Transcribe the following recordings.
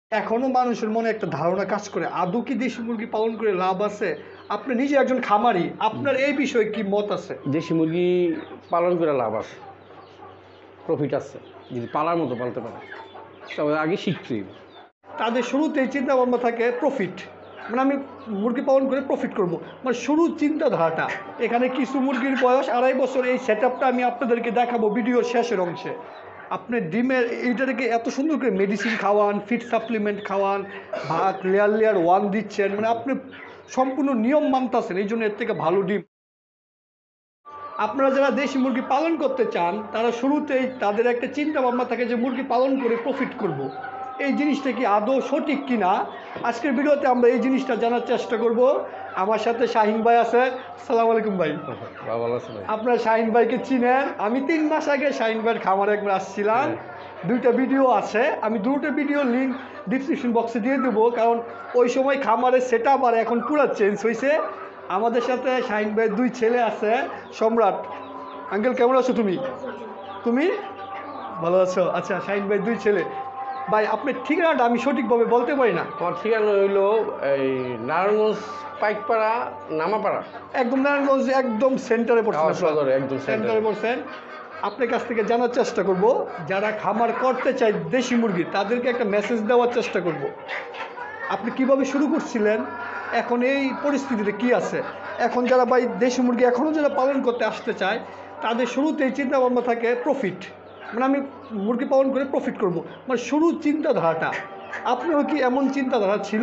এখনো মানুষের মনে একটা ধারণা কাজ করে আদৌ কি দেশি মুরগি পালন করে লাভ আছে? আপনি নিজে একজন খামারি, আপনার এই বিষয়ে কি মত আছে? দেশি মুরগি পালন করে লাভ আছে, প্রফিট আছে যদি পালার মতো পালতে পারে। তবে আগে শিখতে হইবে। তাদের শুরুতেই চিন্তা ভাবনা থাকে প্রফিট, মানে আমি মুরগি পালন করে প্রফিট করব, মানে শুরুর চিন্তাধারাটা। এখানে কিছু মুরগির বয়স 2.5 বছর, এই সেট আপটা আমি আপনাদেরকে দেখাবো ভিডিওর শেষের অংশে। আপনি ডিমের এইটাকে এত সুন্দর করে মেডিসিন খাওয়ান, ফিড সাপ্লিমেন্ট খাওয়ান, ভাত লেয়ার লেয়ার ওয়ান দিচ্ছেন, মানে আপনি সম্পূর্ণ নিয়ম মানতেছেন, এই জন্য এর থেকে ভালো ডিম। আপনারা যারা দেশি মুরগি পালন করতে চান তারা শুরুতেই তাদের একটা চিন্তা ভাবনা থাকে যে মুরগি পালন করে প্রফিট করব। এই জিনিসটা কি আদৌ সঠিক কি না, আজকের ভিডিওতে আমরা এই জিনিসটা জানার চেষ্টা করব। আমার সাথে শাহিন ভাই আছে। আসসালামু আলাইকুম ভাই। ভালো আছে ভাই। আপনারা শাহিন ভাইকে চিনেন, আমি 3 মাস আগে শাহিন ভাইয়ের খামারে একবার আসছিলাম। দুইটা ভিডিও আছে, আমি দুটো ভিডিও লিঙ্ক ডিসক্রিপশন বক্সে দিয়ে দেবো, কারণ ওই সময় খামারের সেট আপ আর এখন পুরো চেঞ্জ হয়েছে। আমাদের সাথে শাহিন ভাইয়ের 2 ছেলে আছে। সম্রাট আঙ্কেল, কেমন আছো তুমি? তুমি ভালো আছো? আচ্ছা, শাহিন ভাই 2 ছেলে। ভাই আপনার ঠিকানাটা আমি সঠিকভাবে বলতে পারি না। আমার ঠিকানা হইলো এই নারায়ণগঞ্জ পাইকপাড়া নামাপাড়া, একদম নারায়ণগঞ্জ, একদম সেন্টারে পড়ছেন, সদরে একদম সেন্টারে পড়ছেন। আপনার কাছ থেকে জানার চেষ্টা করব, যারা খামার করতে চায় দেশি মুরগি তাদেরকে একটা মেসেজ দেওয়ার চেষ্টা করব। আপনি কিভাবে শুরু করছিলেন, এখন এই পরিস্থিতিতে কি আছে। এখন যারা ভাই দেশি মুরগি এখনও যারা পালন করতে আসতে চায় তাদের শুরুতেই চিন্তা ভাবনা থাকে প্রফিট, মানে আমি মুরগি পালন করে প্রফিট করব, মানে শুরুর চিন্তাধারাটা। আপনারও কি এমন চিন্তাধারা ছিল?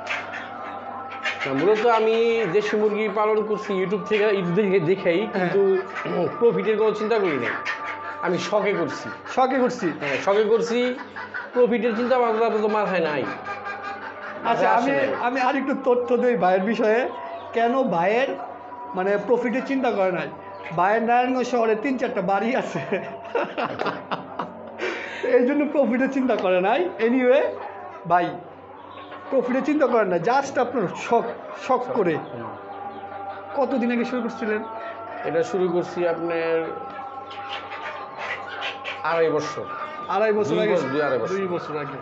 মূলত আমি দেশি মুরগি পালন করছি ইউটিউব থেকে দেখেই, কিন্তু প্রফিটের কোনো চিন্তা করি নাই। আমি শখে করছি। শখে করছি। হ্যাঁ, শখে করছি। প্রফিটের চিন্তা ভাবনা তো মাথায় নাই। আচ্ছা, আমি আর একটু তথ্য দিই ভাইয়ের বিষয়ে। কেন ভাইয়ের মানে প্রফিটের চিন্তা করে নাই? ভাইয়ের নারায়ণগঞ্জ শহরে 3-4টা বাড়ি আছে, এই জন্য প্রফিটের চিন্তা করে নাই। এনিওয়ে ভাই, প্রফিটের চিন্তা করেন না, জাস্ট আপনার শখ শখ করে। কতদিন আগে শুরু করছিলেন? এটা শুরু করছি আপনার 2.5 বছর। 2.5 বছর আগে? 2 বছর আগে।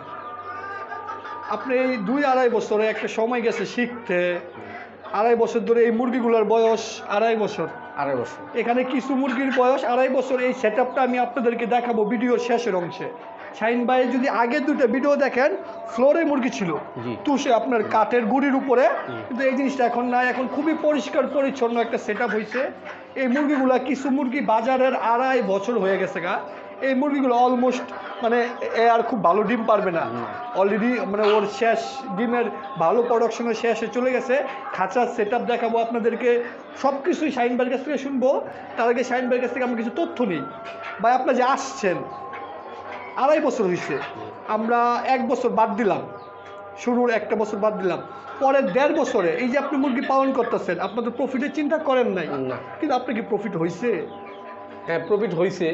আপনি এই 2-2.5 বছরে একটা সময় গেছে শিখতে। 2.5 বছর ধরে এই মুরগিগুলোর বয়স 2.5 বছর। 2.5 বছর। এখানে কিছু মুরগির বয়স 2.5 বছর। এই সেট আপটা আমি আপনাদেরকে দেখাবো ভিডিওর শেষের অংশে। শাহিন ভাই যদি আগের 2টা ভিডিও দেখেন, ফ্লোরে মুরগি ছিল, তুষে আপনার কাঠের গুঁড়ির উপরে, কিন্তু এই জিনিসটা এখন নাই। এখন খুবই পরিষ্কার পরিচ্ছন্ন একটা সেট আপ হয়েছে। এই মুরগিগুলা, কিছু মুরগি বাজারের 2.5 বছর হয়ে গেছে গা। এই মুরগিগুলো অলমোস্ট মানে এ আর খুব ভালো ডিম পারবে না, অলরেডি মানে ওর শেষ ডিমের ভালো প্রোডাকশনের শেষে চলে গেছে। খাঁচার সেট আপ দেখাবো আপনাদেরকে, সব কিছুই শাহিন ভাইয়ের কাছ থেকে শুনবো। তার আগে শাহিন ভাইয়ের কাছ থেকে আমরা কিছু তথ্য নিই। ভাই আপনার যে আসছেন 2.5 বছর হয়েছে, আমরা 1 বছর বাদ দিলাম, শুরুর 1টা বছর বাদ দিলাম, পরের 1.5 বছরে এই যে আপনি মুরগি পালন করতেছেন, আপনাদের প্রফিটের চিন্তা করেন নাই, কিন্তু আপনার কি প্রফিট হয়েছে? হ্যাঁ, প্রফিট হয়েছে।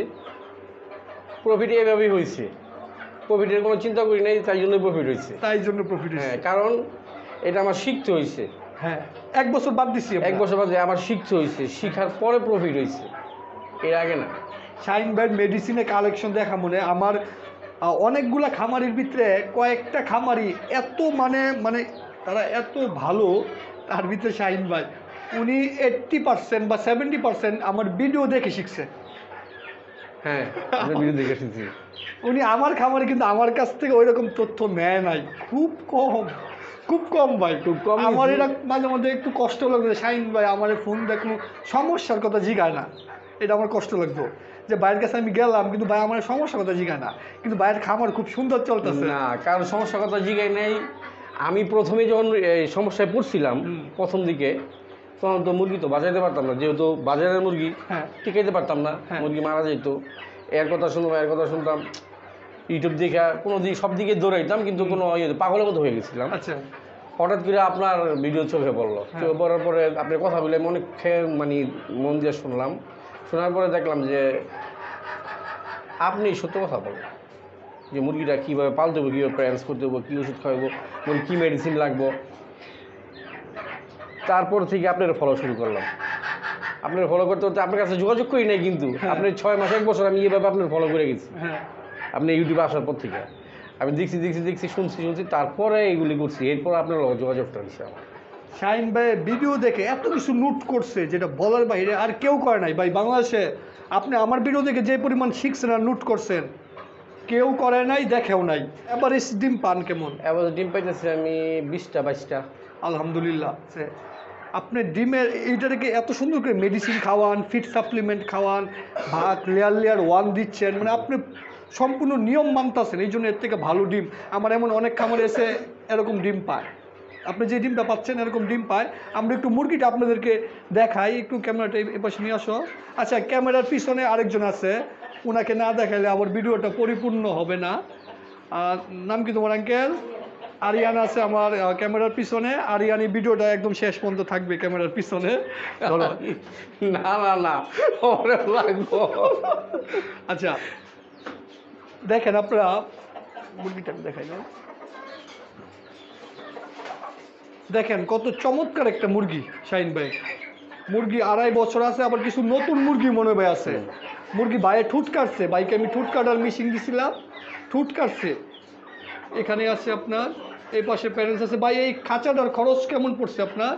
প্রফিট এভাবেই হয়েছে, প্রফিটের কোনো চিন্তা করি নাই, তাই জন্য প্রফিট হয়েছে। তাই জন্য প্রফিট হয়েছে। হ্যাঁ, কারণ এটা আমার শিখতে হয়েছে। হ্যাঁ, 1 বছর বাদ দিছি। 1 বছর বাদে আমার শিখতে হয়েছে, শিখার পরে প্রফিট হয়েছে, এর আগে না। শাহিন ভাইয়ের মেডিসিনের কালেকশন দেখা মনে আমার অনেকগুলা খামারির ভিতরে কয়েকটা খামারি এত মানে মানে তারা এত ভালো, তার ভিতরে শাহিন ভাই উনি 80% বা 70% আমার ভিডিও দেখে শিখছে। হ্যাঁ, আমি ভিডিও দেখে শিখছি। উনি আমার খামারে কিন্তু আমার কাছ থেকে ওই রকম তথ্য নেয় নাই, খুব কম, খুব কম ভাই, খুব কম। আমার এটা মাঝে মধ্যে একটু কষ্ট লাগবে, শাহিন ভাই আমার ফোন দেখলো সমস্যার কথা জিগায় না, এটা আমার কষ্ট লাগতো যে ভাইয়ের কাছে আমি গেলাম কিন্তু ভাই আমার সমস্যার কথা জিগায় না, কিন্তু ভাইয়ের খামার খুব সুন্দর চলতেছে। না, কারণ সমস্যার কথা জিগাই নাই। আমি প্রথমে যখন এই সমস্যায় পড়ছিলাম, প্রথম দিকে, তখন তো মুরগি তো বাজাইতে পারতাম না, যেহেতু বাজারের মুরগি, টিকাইতে পারতাম না, মুরগি মারা যেত। এর কথা শুনতাম, ইউটিউব দেখা কোনো দিক সব দিকে দৌড়াইতাম, কিন্তু কোনো পাগলের মতো হয়ে গেছিলাম। আচ্ছা, হঠাৎ করে আপনার ভিডিও চোখে পড়লো, চোখে পড়ার পরে আপনার কথা বলে মনে মানে মন দিয়ে শুনলাম। শোনার পরে দেখলাম যে আপনি সত্য কথা বলেন, যে মুরগিটা কীভাবে পালতে হবে, কীভাবে প্যারেন্টস করতে হবে, কী ওষুধ খাওয়াবো, মুরগি কী মেডিসিন লাগবো। তারপর থেকে আপনার ফলো শুরু করলাম। আপনার ফলো করতে করতে আপনার কাছে যোগাযোগ করি নাই, কিন্তু আপনি 6 মাস 1 বছর আমি এইভাবে আপনার ফলো করে গেছি। আপনি ইউটিউবে আসার পর থেকে আমি দেখছি শুনছি তারপরে এগুলি করছি, এরপর আপনার যোগাযোগটা দিচ্ছে আমার। শাহিন ভাই ভিডিও দেখে এত কিছু নোট করছে যেটা বলার বাইরে আর কেউ করে নাই ভাই বাংলাদেশে। আপনি আমার ভিডিও দেখে যে পরিমাণ শিখছেন আর নোট করছেন কেউ করে নাই, দেখেও নাই। এভারেজ ডিম পান কেমন? এবার ডিম পাইতেছি আমি 20টা 22টা। আলহামদুলিল্লাহ। আপনি ডিমের এইটাকে এত সুন্দর করে মেডিসিন খাওয়ান, ফিড সাপ্লিমেন্ট খাওয়ান, ভাত লেয়ার 1 দিচ্ছেন, মানে আপনি সম্পূর্ণ নিয়ম মানতেছেন, এই জন্য এর থেকে ভালো ডিম আমার এমন অনেক খামারে এসে এরকম ডিম পায়। আপনি যে ডিমটা পাচ্ছেন এরকম ডিম পায়। আমরা একটু মুরগিটা আপনাদেরকে দেখাই, একটু ক্যামেরাটা এই পাশে নিয়ে আসো। আচ্ছা, ক্যামেরার পিছনে আরেকজন আছে, ওনাকে না দেখালে আবার ভিডিওটা পরিপূর্ণ হবে না। নাম কি তোমার আঙ্কেল? আরিয়ান আছে আমার ক্যামেরার পিছনে। আরিয়ান এই ভিডিওটা একদম শেষ পর্যন্ত থাকবে ক্যামেরার পিছনে। না আচ্ছা দেখেন আপনারা, মুরগিটা দেখাই না, দেখেন কত চমৎকার একটা মুরগি শাহিন ভাই। মুরগি 2.5 বছর আছে, আবার কিছু নতুন মুরগি মনে হয় আছে। মুরগি বাইরে ঠুট কাটছে, বাইকে আমি ঠুট কাটার মেশিন দিছিলাম, ঠুট কাটছে। এখানে আছে আপনার, এই পাশে প্যারেন্টস আছে। ভাই এই খাঁচাটার খরচ কেমন পড়ছে আপনার?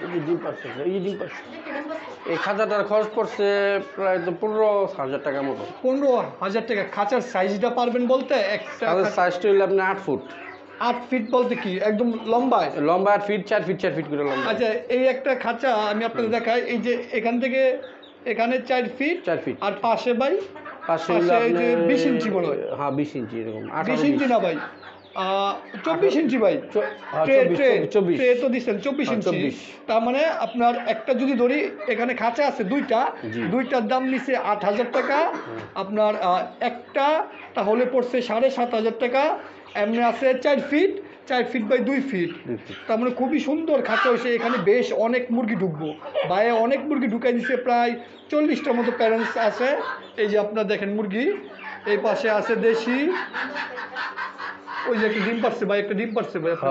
এই খাঁচাটার খরচ পড়ছে প্রায় তো 15,000 টাকার মতো। 15,000 টাকা। খাঁচার সাইজটা পারবেন বলতে? একটা সাইজটা হইলে আপনার 8 ফুট। 8 ফিট বলতে কি একদম লম্বায়? 8 ফিট, 4 ফিট করে লম্বা। আচ্ছা, এই একটা খাঁচা আমি আপনাদের দেখাই। এই যে এখান থেকে এখানে 4 ফিট, আর পাশে ভাই পাশে 20 ইঞ্চি মনে হয়। হ্যাঁ 20 ইঞ্চি এরকম। 20 ইঞ্চি না ভাই, 24 ইঞ্চি ভাই। ট্রে তো দিচ্ছেন 24 ইঞ্চি। তার মানে আপনার একটা যদি ধরি, এখানে খাঁচা আছে দুইটার দাম নিচ্ছে 8,000 টাকা। আপনার একটা তাহলে পড়ছে 7,500 টাকা। এমনি আছে 4 ফিট বাই 2 ফিট। তার মানে খুবই সুন্দর খাঁচা হয়েছে। এখানে বেশ অনেক মুরগি ঢুকবো। বাইরে অনেক মুরগি ঢুকাই দিচ্ছে, প্রায় 40টার মতো প্যারেন্টস আছে। এই যে আপনার দেখেন মুরগি, এই পাশে আছে দেশি। ওই যে একটা ডিম পারছে ভাই, একটা ডিম পারছে ভাই।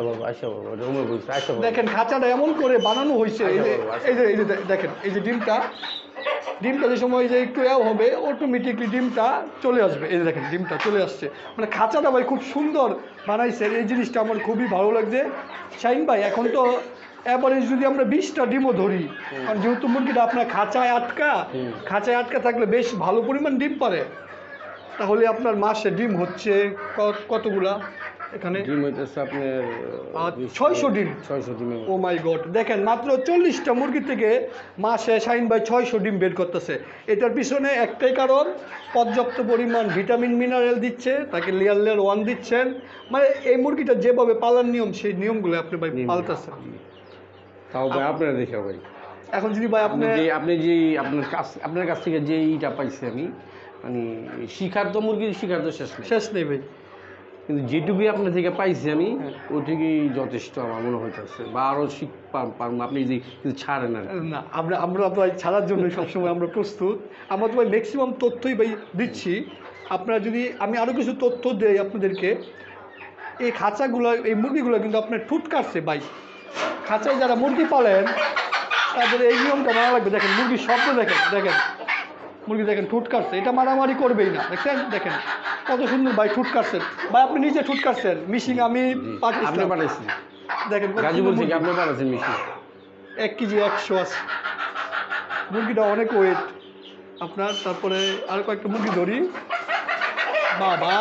দেখেন খাঁচাটা এমন করে বানানো হয়েছে। এই যে দেখেন, এই যে ডিমটা যে সময় যে একটু হবে অটোমেটিকলি ডিমটা চলে আসবে। এই যে দেখেন ডিমটা চলে আসছে। মানে খাঁচাটা ভাই খুব সুন্দর বানাইছে, এই জিনিসটা আমার খুবই ভালো লাগছে। শাহিন ভাই এখন তো এভারেজ যদি আমরা 20টা ডিমও ধরি, কারণ যেহেতু মুরগিটা আপনার খাঁচায় আটকা থাকলে বেশ ভালো পরিমাণ ডিম পারে, তাহলে আপনার মাসে ডিম হচ্ছে কতগুলা? এখানে ডিম হইতেছে আপনার 600 ডিম। 600 ডিম। ও মাই গড, দেখেন মাত্র 40টা মুরগি থেকে মাসে শাহিন ভাই 600 ডিম বের করতেছে। এটার পিছনে একটাই কারণ, পর্যাপ্ত পরিমাণ ভিটামিন মিনারেল দিচ্ছে, তাকে লেয়ার 1 দিচ্ছেন। মানে এই মুরগিটা যেভাবে পালার নিয়ম, সেই নিয়মগুলো আপনি ভাই পাল্টাচ্ছেন। তাও ভাই আপনারা দেখে ভাই, এখন যদি ভাই আপনার কাছ থেকে যে ইটা পাইছি আমি, মানে শিখার তো মুরগির শিখার তো শেষ নেই ভাই, কিন্তু যেটুকুই আপনার থেকে পাইছি আমি ওইটুকুই যথেষ্ট আমার মনে হইতেছে। বা আরও পারবো আপনি যে কিছু ছাড়েন না। আমরা ভাই ছাড়ার জন্য সবসময় আমরা প্রস্তুত। আমরা তো ভাই ম্যাক্সিমাম তথ্যই ভাই দিচ্ছি। আপনারা যদি আমি আরও কিছু তথ্য দেই আপনাদেরকে, এই খাঁচাগুলো, এই মুরগিগুলো কিন্তু আপনার ঠুট কাটছে ভাই। খাঁচায় যারা মুরগি পালেন তাদের এই নিয়মটা মানা লাগবে। দেখেন মুরগির শব্দ দেখেন মুরগি দেখেন ঠুট কাটছে, এটা মারামারি করবেই না। দেখেন কত সুন্দর ভাই ঠুট কাটছেন ভাই। আপনি নিজে ঠুট কাটছেন, মিশিং আমি পাঠাইছি। দেখেন গাজীপুর থেকে আপনি পাঠাচ্ছেন মিশিং। 1 কেজি 100 আছে মুরগিটা, অনেক ওয়েট আপনার। তারপরে আর কয়েকটা মুরগি ধরি। বাবা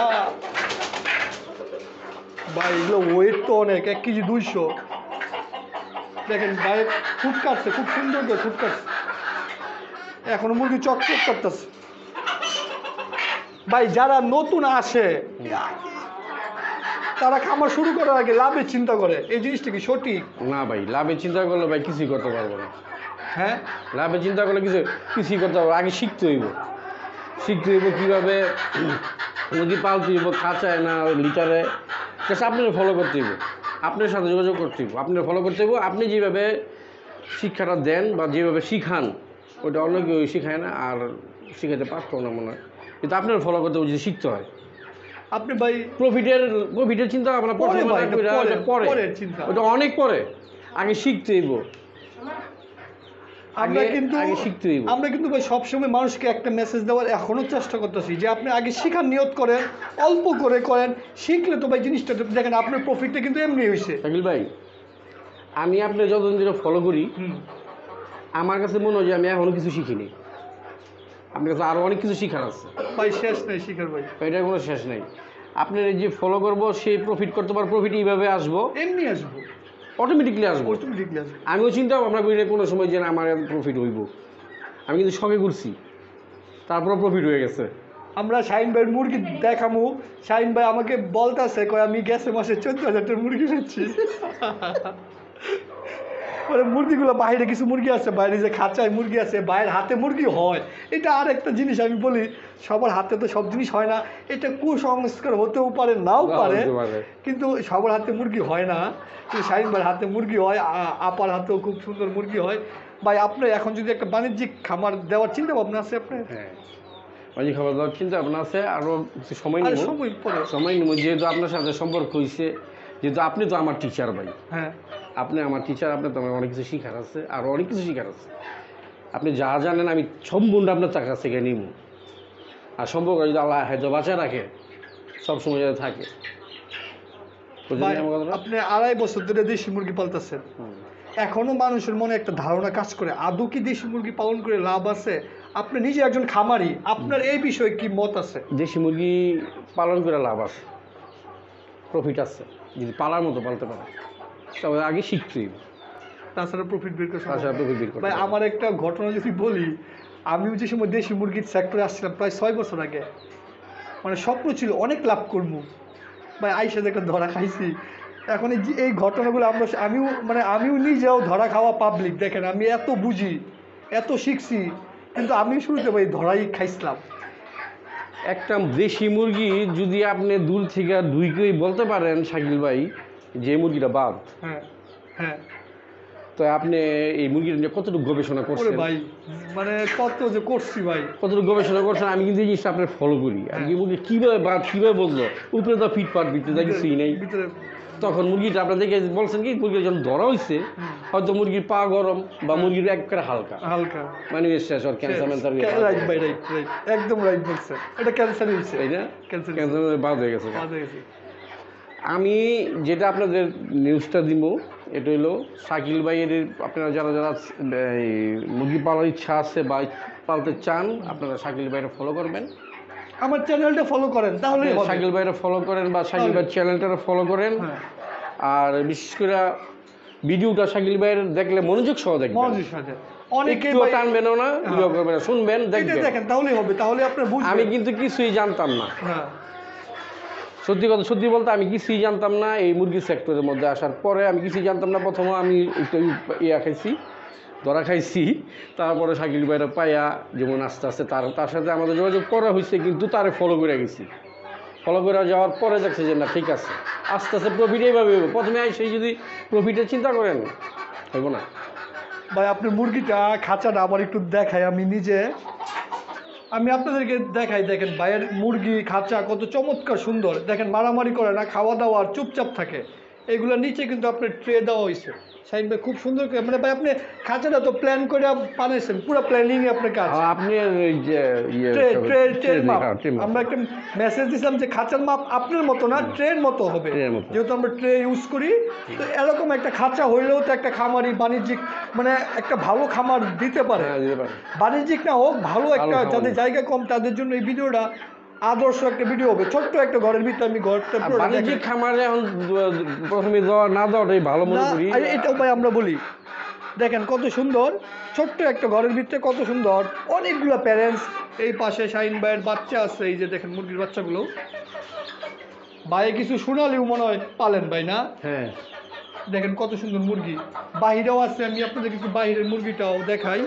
ভাই এগুলো ওয়েট তো অনেক, 1 কেজি 200। দেখেন ভাই ঠুট কাটছে, খুব সুন্দর করে ঠুট কাটছে। এখনো মুরগি চকচক করতেছে ভাই। যারা নতুন আসে তারা খামার শুরু করার আগে লাভের চিন্তা করে, এই জিনিসটা কি সঠিক? না ভাই, লাভের চিন্তা করলে ভাই কিছুই করতে পারবো না। হ্যাঁ, লাভের চিন্তা করলে কিছুই করতে পারবো। আগে শিখতে হইব কীভাবে মুরগি পালতে হইব, খাঁচায় না লিটারে। আপনার ফলো করতে হইব, আপনার সাথে যোগাযোগ করতে হইব, আপনার ফলো করতে হইব। আপনি যেভাবে শিক্ষাটা দেন বা যেভাবে শিখান, ওটা অন্য কেউ শিখায় না আর শিখাতে পারতো না মনে হয়। কিন্তু আপনার ফলো করতে যদি শিখতে হয়, আপনি ভাই প্রফিটের চিন্তা ভাবনা পরে, ওটা অনেক পরে। আগে শিখতে হইব। আমরা কিন্তু শিখতে হইব। আমরা কিন্তু ভাই সবসময় মানুষকে একটা মেসেজ দেওয়ার এখনো চেষ্টা করতেছি যে আপনি আগে শিখার নিয়ত করেন, অল্প করে করেন, শিখলে তো ভাই জিনিসটা দেখেন আপনার প্রফিটটা কিন্তু এমনি হয়েছে। শাকিল ভাই, আমি আপনি যতদিন ধরে ফলো করি, আমার কাছে মনে হয় যে আমি এখনো কিছু শিখিনি। আপনার কাছে আরো অনেক কিছু শিখার আছে ভাই, শেষ নেই শিখার ভাই, এটার কোনো শেষ নেই। আপনার এই যে ফলো করবো, সেই প্রফিট করতে পারবো, প্রফিট এইভাবে আসবো, এমনি আসবো, অটোমেটিকলি আসবো। অটোমেটিকলি আসবো। আমিও চিন্তা ভাবনা করি না কোনো সময় যে আমার প্রফিট হইব। আমি কিন্তু শখে ঘুরছি, তারপরে প্রফিট হয়ে গেছে। আমরা শাহিন ভাইয়ের মুরগি দেখামু, শাহিন ভাই আমাকে বলতেছে কয় আমি গেছে মাসে 14,000 মুরগি পেয়েছি। মানে মুরগিগুলো বাইরে কিছু মুরগি আছে, বাইরে যে খাঁচায় মুরগি আছে, বাইরের হাতে মুরগি হয়। এটা আর একটা জিনিস আমি বলি, সবার হাতে তো সব জিনিস হয় না, এটা কুসংস্কার হতেও পারে, নাও পারে, কিন্তু সবার হাতে মুরগি হয় না। কিন্তু শাহিন ভাইয়ের হাতে মুরগি হয়, আপার হাতেও খুব সুন্দর মুরগি হয়। ভাই আপনার এখন যদি একটা বাণিজ্যিক খামার দেওয়ার চিন্তা ভাবনা আছে আপনার? হ্যাঁ, বাণিজ্যিক খাবার দেওয়ার চিন্তা ভাবনা আছে, আরও কিছু সময় নেব, সময় নেব। যেহেতু আপনার সাথে সম্পর্ক হয়েছে, যেহেতু আপনি তো আমার টিচার ভাই, হ্যাঁ আপনি আমার টিচার, আপনার তো আমার অনেক কিছু শিখার আছে, আরও অনেক কিছু শিখার আছে। আপনি যা জানেন আমি সম্পূর্ণ আপনার কাছ থেকে নিব। আর সম্পর্ক যদি আল্লাহ হয়তো বাঁচা রাখে, সবসময় যাতে থাকে। আপনি 2.5 বছর ধরে দেশি মুরগি পালতেছেন, এখনো মানুষের মনে একটা ধারণা কাজ করে আদৌ কি দেশি মুরগি পালন করে লাভ আছে? আপনি নিজে একজন খামারি, আপনার এই বিষয়ে কি মত আছে? দেশি মুরগি পালন করে লাভ আছে, প্রফিট আছে, যদি পালার মতো পালতে পারে। তবে আগে শিখতেই, তাছাড়া প্রফিট বের করে, তাছাড়া প্রফিট বের করে। ভাই আমার একটা ঘটনা যদি বলি, আমিও যে সময় দেশি মুরগির সেক্টরে আসছিলাম প্রায় 6 বছর আগে, মানে স্বপ্ন ছিল অনেক লাভ করবো ভাই, আইসা একটা ধরা খাইছি। এখন এই ঘটনাগুলো আমিও নিজেও ধরা খাওয়া পাবলিক। দেখেন আমি এত বুঝি, এত শিখছি, কিন্তু আমি শুরুতে ভাই ধরাই খাইছিলাম। একটা দেশি মুরগি যদি আপনি দূর থেকে দুইকেই বলতে পারেন শাকিল ভাই যে মুরগিটা বাদ, হ্যাঁ হ্যাঁ, তো আপনি এই মুরগিটা নিয়ে কতটুকু গবেষণা করছেন ভাই? মানে কত যে করছি ভাই, কতটুকু গবেষণা করছেন। আমি কিন্তু এই জিনিসটা আপনার ফলো করি। আর কি মুরগি কীভাবে বাদ, কীভাবে বললো, উপরে তো ফিটপাট ভিতরে যা কিছুই নেই। তখন মুরগিটা আপনার দেখে বলছেন কি, মুরগির যখন ধরা হয়েছে, হয়তো মুরগির পা গরম বা মুরগির একবারে হালকা হালকা মানে শেষ আর ক্যান্সার একদম রাইট বলছেন, এটা ক্যান্সার হয়েছে, তাই না? ক্যান্সার বাদ হয়ে গেছে। আমি যেটা আপনাদের নিউজটা দিব, এটা হলো শাকিল ভাইয়ের, আপনারা যারা যারা মুরগি পালার ইচ্ছা আছে বা পালতে চান, আপনারা শাকিল ভাইয়ের ফলো করবেন, আমার চ্যানেলটা ফলো করেন, তাহলে শাকিল ভাইয়ের ফলো করেন বা শাকিল ভাইয়ের চ্যানেলটা ফলো করেন। আর বিশেষ করে ভিডিওটা শাকিল ভাইয়ের দেখলে মনোযোগ সহ দেখবেন, অনেকেই টানবেন না, ভিডিও করবেন না, শুনবেন, দেখবেন, তাহলেই হবে, তাহলে আপনার বুঝবেন। আমি কিন্তু কিছুই জানতাম না, সত্যি কথা সত্যি বলতে আমি কিছুই জানতাম না। এই মুরগি সেক্টরের মধ্যে আসার পরে আমি কিছুই জানতাম না। প্রথমে আমি একটু খাইছি, ধরা খাইছি, তারপরে শাকিল ভাইরা পাইয়া যেমন আস্তে আস্তে তার সাথে আমাদের যোগাযোগ করা হয়েছে, কিন্তু তারে ফলো করে গেছি। ফলো করে যাওয়ার পরে দেখছে যে না ঠিক আছে, আস্তে আস্তে প্রফিট এইভাবে হবে। প্রথমে সেই যদি প্রফিটের চিন্তা করেন, হইব না ভাই। আপনার মুরগিটা খাঁচাটা আবার একটু দেখাই, আমি আপনাদেরকে দেখাই। দেখেন ভাইয়ের মুরগি খাঁচা কত চমৎকার সুন্দর, দেখেন মারামারি করে না, খাওয়া দাওয়া আর চুপচাপ থাকে। এগুলোর নিচে কিন্তু আপনার ট্রে দেওয়া হয়েছে। শাহিন ভাই খুব সুন্দর করে, মানে ভাই আপনি খাঁচাটা তো প্ল্যান করে বানাইছেন, পুরো প্ল্যানিং আপনার কাজ। আপনি আমরা একটা মেসেজ দিয়েছিলাম যে খাঁচার মাপ আপনার মতো না, ট্রের মতো হবে, যেহেতু আমরা ট্রে ইউজ করি। তো এরকম একটা খাঁচা হইলেও তো একটা খামারি বাণিজ্যিক, মানে একটা ভালো খামার দিতে পারে। বাণিজ্যিক না হোক, ভালো একটা, যাদের জায়গা কম তাদের জন্য এই ভিডিওটা আদর্শ একটা ভিডিও হবে। ছোট্ট একটা ঘরের ভিতরে আমি ঘরটা বাণিজ্যিক খামারে এখন প্রথমে দেওয়া না দেওয়াটাই ভালো মনে করি। এটাও ভাই আমরা বলি, দেখেন কত সুন্দর ছোট্ট একটা ঘরের ভিতরে, কত সুন্দর অনেকগুলো প্যারেন্টস। এই পাশে শাহিন ভাইয়ের বাচ্চা আছে, এই যে দেখেন মুরগির বাচ্চাগুলো। ভাই কিছু শোনালেও মনে হয় পালেন ভাই, না? হ্যাঁ, দেখেন কত সুন্দর মুরগি। বাহিরেও আছে, আমি আপনাদের কিছু বাহিরের মুরগিটাও দেখাই।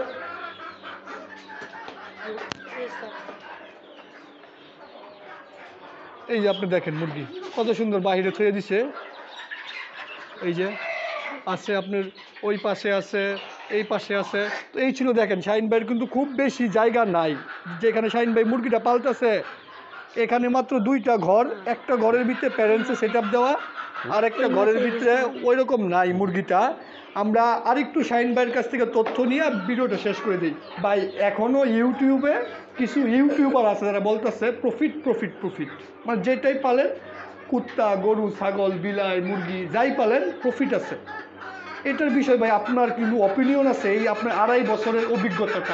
এই যে আপনি দেখেন মুরগি কত সুন্দর বাহিরে থুয়ে দিছে। এই যে আছে আপনার, ওই পাশে আছে, এই পাশে আছে। তো এই ছিল, দেখেন শাহিন ভাইয়ের কিন্তু খুব বেশি জায়গা নাই যেখানে শাহিন ভাই মুরগিটা পালতেছে। এখানে মাত্র 2টা ঘর, একটা ঘরের ভিতরে প্যারেন্টসে সেট আপ দেওয়া, আর একটা ঘরের ভিতরে ওই রকম নাই মুরগিটা। আমরা আরেকটু শাহিন ভাইয়ের কাছ থেকে তথ্য নিয়ে ভিডিওটা শেষ করে দিই। ভাই এখনও ইউটিউবে কিছু ইউটিউবার আছে যারা বলতেছে প্রফিট প্রফিট প্রফিট, মানে যেটাই পালেন, কুত্তা, গরু, ছাগল, বিলাই, মুরগি যাই পালেন প্রফিট আছে। এটার বিষয় ভাই আপনার কিন্তু অপিনিয়ন আছে, এই আপনার 2.5 বছরের অভিজ্ঞতাটা?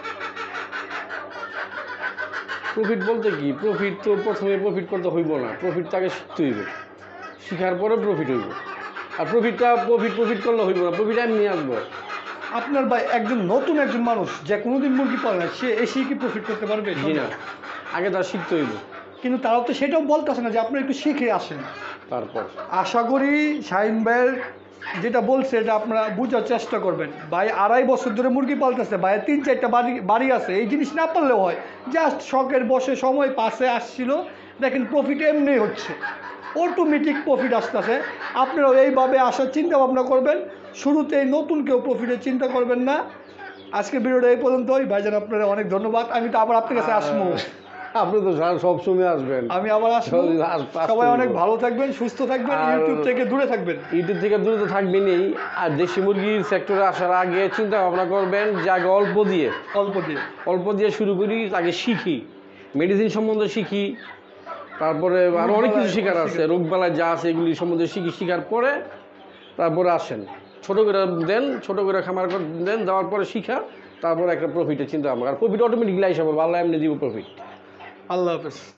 প্রফিট বলতে কি, প্রফিট তো প্রথমে প্রফিট করতে হইব না, প্রফিট তাকে শিখতে হইব, শিখার পরে প্রফিট হইব। আর প্রফিট করলে হইব না, প্রফিট এমনি আসবো। আপনার ভাই একজন নতুন একজন মানুষ যে কোনোদিন মুরগি পালে না, সে এসেই কি প্রফিট করতে পারবে? জি না, আগে তার শিখতে হইব। কিন্তু তারাও তো সেটাও বলতেছে না যে আপনি একটু শিখে আসেন। তারপর আশা করি শাহিন ভাইয়ের যেটা বলছে এটা আপনারা বোঝার চেষ্টা করবেন। ভাই 2.5 বছর ধরে মুরগি পালতেছে, ভাইয়ের 3-4টা বাড়ি আছে, এই জিনিস না পারলেও হয়, জাস্ট শখের বসে সময় পাশে আসছিল, দেখেন প্রফিট এমনি হচ্ছে, অটোমেটিক প্রফিট আসতেছে। আপনারাও এইভাবে আসার চিন্তা ভাবনা করবেন, শুরুতেই নতুন কেউ প্রফিটের চিন্তা করবেন না। আজকের ভিডিওটা এই পর্যন্তই। ভাইজান আপনারা অনেক ধন্যবাদ। আমি তো আবার আপনার কাছে আসবো। আপনি তো সব সময় আসবেন। আমি আবার আসবো। সবাই অনেক ভালো থাকবেন, সুস্থ থাকবেন, ইউটিউব থেকে দূরে থাকবেন। ইউটিউব থেকে দূরে তো থাকবেনই। আর দেশি মুরগির সেক্টরে আসার আগে চিন্তা ভাবনা করবেন যে আগে অল্প দিয়ে শুরু করি, আগে শিখি, মেডিসিন সম্বন্ধে শিখি, তারপরে আরও অনেক কিছু শেখার আছে, রোগবালাই যা আছে এগুলি সম্বন্ধে শিখার পরে তারপরে আসেন, ছোটো করে খামার দেন, দেওয়ার পরে শিখা, তারপরে একটা প্রফিটের চিন্তা ভাবনা। আর প্রফিট অটোমেটিকলি হিসাবে আল্লাহ এমনি দিব প্রফিট। আল্লাহ হাফেজ।